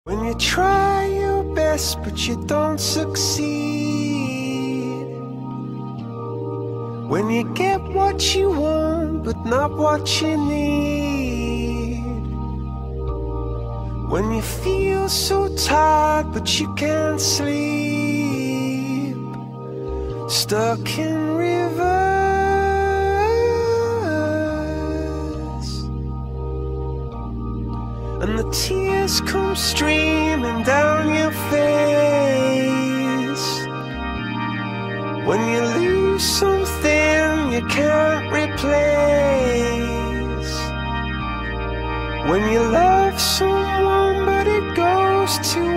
When you try your best but you don't succeed, when you get what you want but not what you need, when you feel so tired but you can't sleep, stuck in reverse, and the tears come streaming down your face, when you lose something you can't replace, when you love someone but it goes to